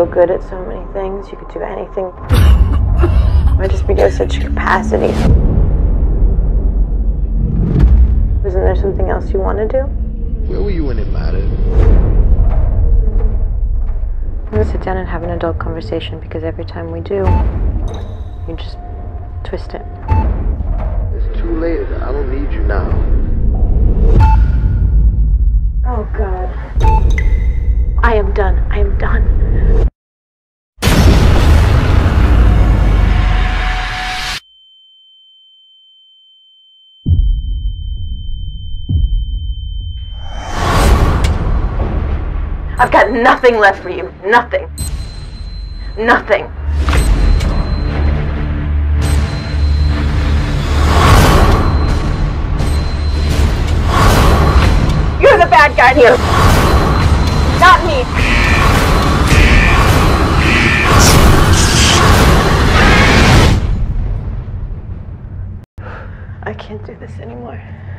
so good at so many things. You could do anything. Why just be have such capacity? Isn't there something else you want to do? Where were you when it mattered? I'm gonna sit down and have an adult conversation, because every time we do, you just twist it. It's too late. I don't need you now. Oh, God. I am done. I am done. I've got nothing left for you. Nothing. Nothing. You're the bad guy here. Not me. I can't do this anymore.